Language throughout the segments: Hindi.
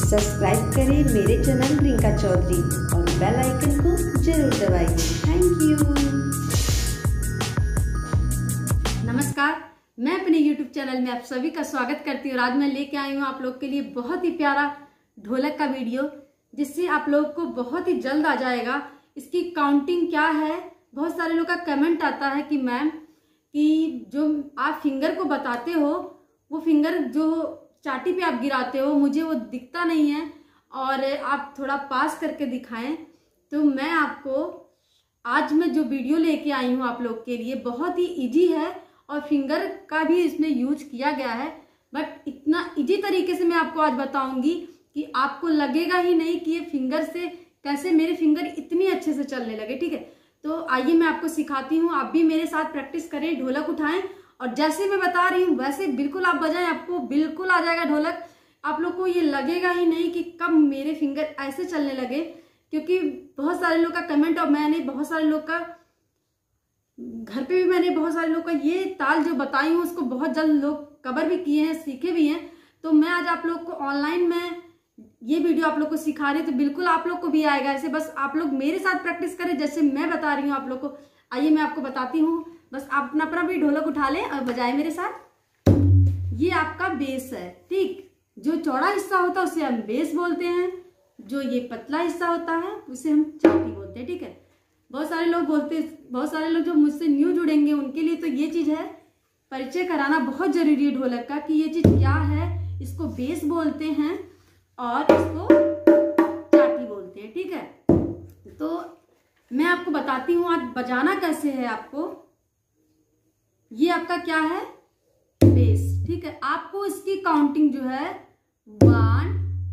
सब्सक्राइब करें मेरे चैनल रिंका चौधरी और बेल आइकन को जरूर दबाइए। Thank you. नमस्कार, मैं अपने YouTube चैनल में आप सभी का स्वागत करती हूँ। आज मैं लेके आई हूँ आप लोग के लिए बहुत ही प्यारा ढोलक का वीडियो, जिससे आप लोग को बहुत ही जल्द आ जाएगा इसकी काउंटिंग क्या है। बहुत सारे लोग का कमेंट आता है कि मैम कि जो आप फिंगर को बताते हो वो फिंगर जो चाटी पे आप गिराते हो मुझे वो दिखता नहीं है और आप थोड़ा पास करके दिखाएं। तो मैं आपको आज मैं जो वीडियो लेके आई हूँ आप लोग के लिए बहुत ही इजी है और फिंगर का भी इसमें यूज किया गया है, बट इतना इजी तरीके से मैं आपको आज बताऊंगी कि आपको लगेगा ही नहीं कि ये फिंगर से कैसे मेरे फिंगर इतनी अच्छे से चलने लगे। ठीक है, तो आइए मैं आपको सिखाती हूँ, आप भी मेरे साथ प्रैक्टिस करें, ढोलक उठाएं और जैसे मैं बता रही हूँ वैसे बिल्कुल आप बजाएं, आपको बिल्कुल आ जाएगा ढोलक। आप लोग को ये लगेगा ही नहीं कि कब मेरे फिंगर ऐसे चलने लगे, क्योंकि बहुत सारे लोग का कमेंट और मैंने बहुत सारे लोग का घर पे भी मैंने बहुत सारे लोग का ये ताल जो बताई हूँ उसको बहुत जल्द लोग कवर भी किए हैं, सीखे भी हैं। तो मैं आज आप लोग को ऑनलाइन में ये वीडियो आप लोग को सिखा रही हूँ, तो बिल्कुल आप लोग को भी आएगा ऐसे। बस आप लोग मेरे साथ प्रैक्टिस करें जैसे मैं बता रही हूँ आप लोग को। आइए मैं आपको बताती हूँ, बस आप अपना अपना भी ढोलक उठा लें और बजाए मेरे साथ। ये आपका बेस है, ठीक। जो चौड़ा हिस्सा होता है उसे हम बेस बोलते हैं, जो ये पतला हिस्सा होता है उसे हम चाटी बोलते हैं। ठीक है, बहुत सारे लोग जो मुझसे न्यू जुड़ेंगे उनके लिए तो ये चीज है, परिचय कराना बहुत जरूरी है ढोलक का कि ये चीज क्या है। इसको बेस बोलते हैं और इसको चाटी बोलते हैं। ठीक है, तो मैं आपको बताती हूँ आज बजाना कैसे है। आपको ये आपका क्या है, बेस। ठीक है, आपको इसकी काउंटिंग जो है 1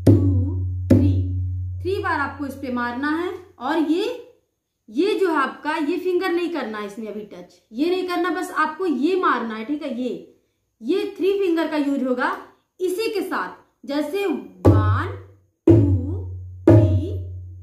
2 3 बार आपको इस पे मारना है और ये जो है आपका ये फिंगर नहीं करना है, इसमें अभी टच ये नहीं करना, बस आपको ये मारना है। ठीक है, ये 3 फिंगर का यूज होगा इसी के साथ, जैसे 1 2 3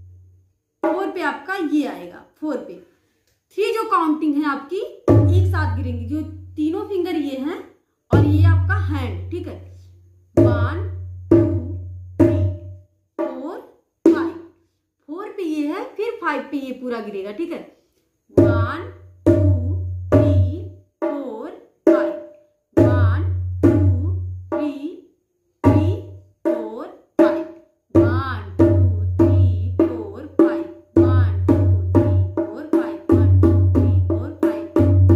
4 पे आपका ये आएगा, 4 पे 3 जो काउंटिंग है आपकी एक साथ गिरेंगी, जो तीनों फिंगर ये हैं और ये आपका हैंड। ठीक है, 1 2 3 4 5, 4 पे ये है, फिर 5 पे ये पूरा गिरेगा। ठीक है, 1 2 3 4 5, 1 2 3 3 4 5, 1 2 3 4 5, 1 2 3 4 5, 1 2 3 4 5।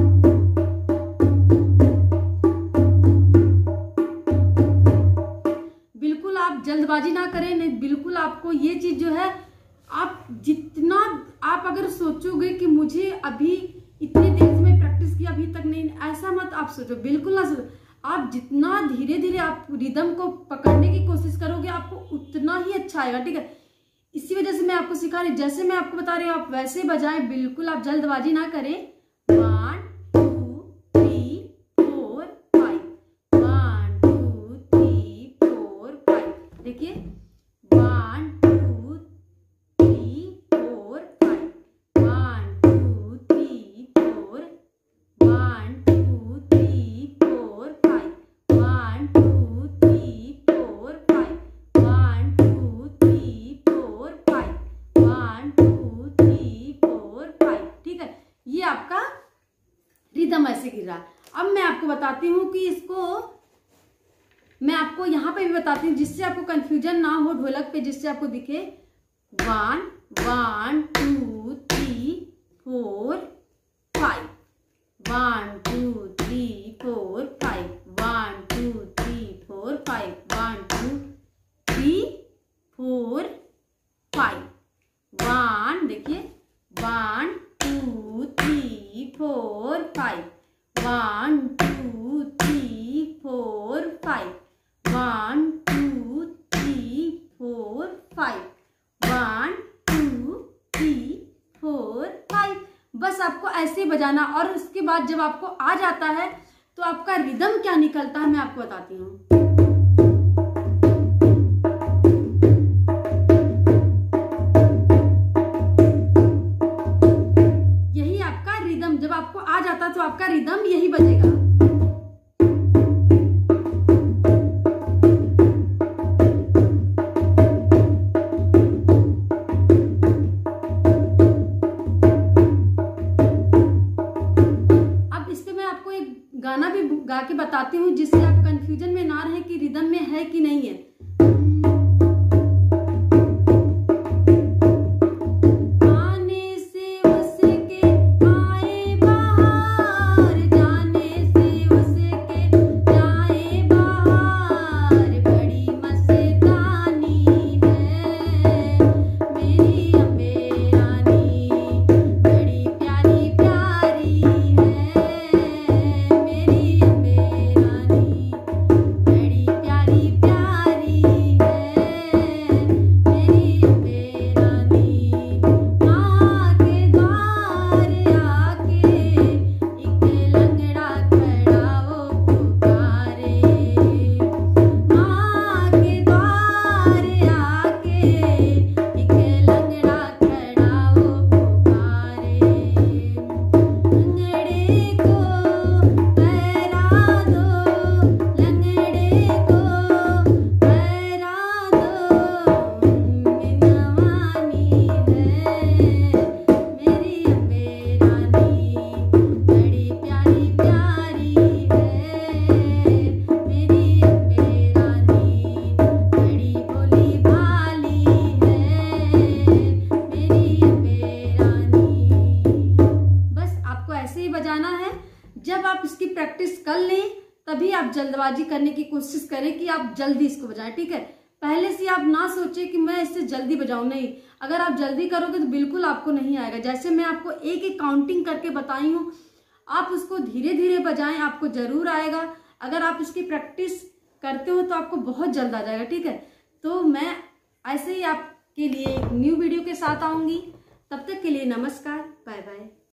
बिल्कुल आप जल्दबाजी ना करें, नहीं बिल्कुल आपको ये चीज जो है, आप जितना आप अगर सोचोगे कि मुझे अभी इतने देर से मैं प्रैक्टिस की अभी तक नहीं, ऐसा मत आप सोचो, बिल्कुल ना सोचो। आप जितना धीरे धीरे आप रिदम को पकड़ने की कोशिश करोगे आपको उतना ही अच्छा आएगा। ठीक है, इसी वजह से मैं आपको सिखा रही, जैसे मैं आपको बता रही हूँ आप वैसे बजाएं, बिल्कुल आप जल्दबाजी ना करें। 1 2 3 4 5, 1 2 3 4 5। देखिए 1 2 3 4 5, 1 2 3 4, 1 2 3 4 5, 1 2 3 4 5, 1 2 3 4 5, 1 2 3 4 5। ठीक है, ये आपका रिदम ऐसे गिर रहा है। अब मैं आपको बताती हूँ कि इसको मैं आपको यहाँ पे भी बताती हूँ जिससे आपको कंफ्यूजन ना हो ढोलक पे, जिससे आपको दिखे 1 1 2 3 4 5, 1 2 3 4 5, 1 2 3 4 5, 1 2 3 4 5, 1 देखिए 1 2 3 4 5, 1 2 3 4 5, 1 2 3 4 5, 1 2 3 4 5। बस आपको ऐसे ही बजाना और उसके बाद जब आपको आ जाता है तो आपका रिदम क्या निकलता है मैं आपको बताती हूँ। यही आपका रिदम, जब आपको आ जाता तो आपका रिदम यही बजेगा। आप जल्दबाजी करने की कोशिश करें कि आप जल्दी इसको बजाएं, ठीक है। पहले से आप ना सोचें कि मैं इससे जल्दी बजाऊं, नहीं। अगर आप जल्दी करोगे तो बिल्कुल आपको नहीं आएगा। जैसे मैं आपको एक एक काउंटिंग करके बताई हूँ, आप उसको धीरे धीरे बजाएं, आपको जरूर आएगा। अगर आप इसकी प्रैक्टिस करते हो तो आपको बहुत जल्द आ जाएगा, ठीक है। तो मैं ऐसे ही आपके लिए एक न्यू वीडियो के साथ आऊंगी। तब तक के लिए नमस्कार, बाय बाय।